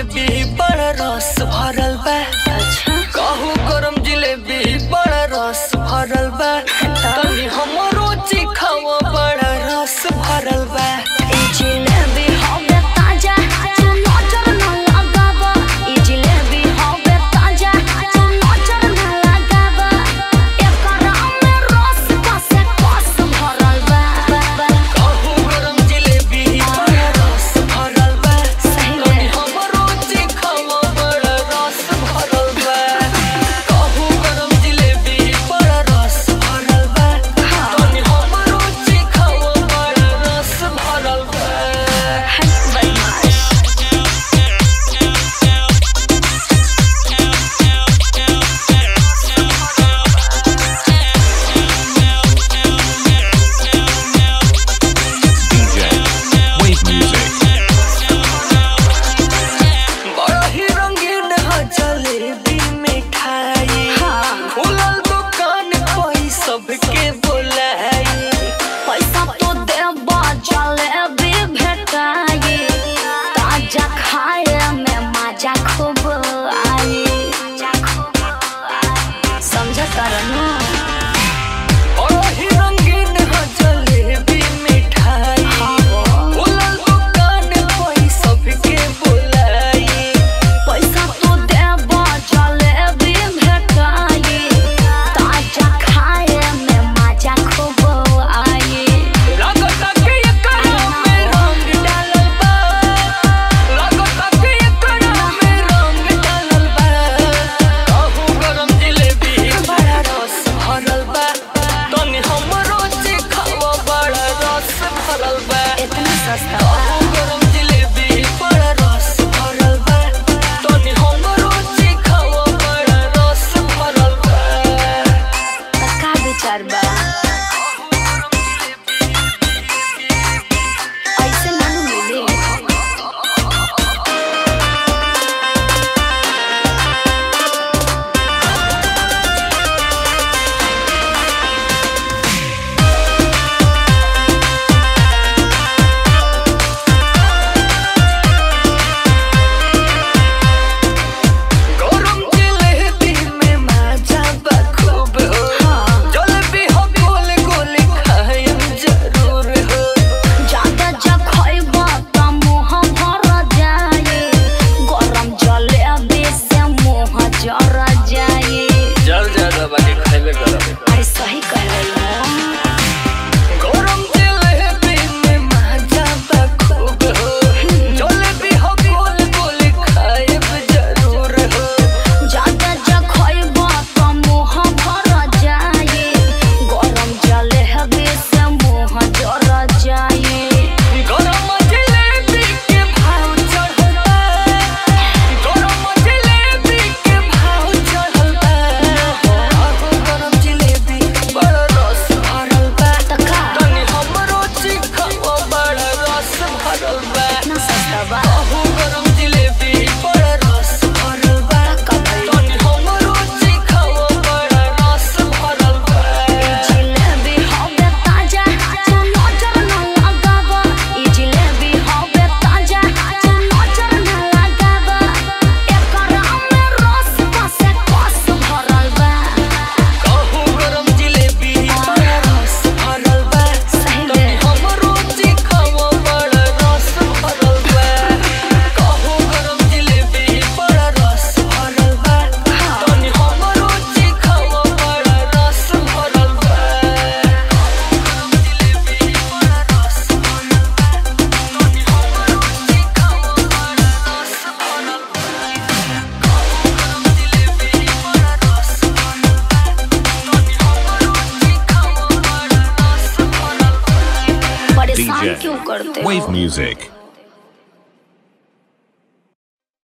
जिलेबी बड़ा रस भरल बा। अच्छा कहू गरम जिलेबी बड़ा रस भरल बा। तनी हमरो चिखाओ बड़ा रस भरल बा। जिलेबी हवे ताजा तू नजर न लगावा। ई जिलेबी हवे ताजा तू नजर न लगावा। एकरा में रस कसे कस भरल बा। कहू गरम जिलेबी बड़ा रस भरल बा। सही तनी में हमरो चिखाओ बड़ा रस भरल बा। कहू गरम जिलेबी बड़ा रस भरल बा। तनी हमरो चिखाओ बड़ा रस भरल बा। DJ Wave Music. बड़ा ही रंगीन है जलेबी मिठाई। खुलल दुकान कोई सबके बुलाई। पैसा तो देबा जलेबी भेटाई। ताजा खाए में मजा खूब आई। समझ करनु बड़ा ही रंगीन है जलेबी मिठाई। खुलल दुकान कोई सबके बुलाई। पैसा तो देबा जलेबी भेटाई। ताजा खाए में मजा खूब आई। लागता के एकरा में रंग डालल बा। लागता के एकरा में रंग डालल बा। कहू गरम जिलेबी बड़ा रस भरल बा। तनी हमरो चिखाओ बड़ा रस भरल बा। इतना सस्ता कहू गरम जिलेबी बड़ा रस भरल बा। तनी हमरो चिखाओ बड़ा रस भरल बा। का विचार बा ऐसे मन मिले। गरम जिलेबी में मजा बा खूब हो। जलेबी हो गोल गोल खाएम जरूर हो। ज्यादा जब खइबा त मुंह भर जाए। गरम जलेबी से मुंह जर जाए। जल ज्यादा बाकी खाइबे गरम। अरे सही कह रही हो। गरम जिलेबी में मजा बा खूब हो। जलेबी हो गोल गोल खाएम जरूर हो। ज्यादा जब खइबा त मुंह भर जाए। गरम जलेबी से मुंह जर जाए। गरम जिलेबी के भाव चढ़ल बा। गरम जिलेबी के भाव चढ़ल बा। कहू गरम जिलेबी बड़ा रस भरल बा। त का तनी हमरो चिखाओ बड़ा रस भरल बा। इतना सस्ता बा कहू गरम जिलेबी बड़ा रस भरल बा। तनी हमरो चिखाओ बड़ा रस भरल बा। जिलेबी हवे ताजा तू नजर न लगावा। ई जिलेबी हवे ताजा तू नजर न लगावा। एकरा में रस कसे कस भरल बा। कहू गरम जिलेबी बड़ा रस भरल बा। सही तनी में हमरो चिखाओ बड़ा रस भरल बा। कहू गरम जिलेबी बड़ा रस भरल बा। तनी हमरो चिखाओ बड़ा रस भरल बा। जिलेबी बड़ा रस भरल बा। तनी हमरो चिखाओ बड़ा रस भरल बा। कहू गरम जिलेबी बड़ा रस भरल बा। तनी हमरो चिखाओ बड़ा रस भरल बा। परेशान DJ क्यों करते हो? Wave Music.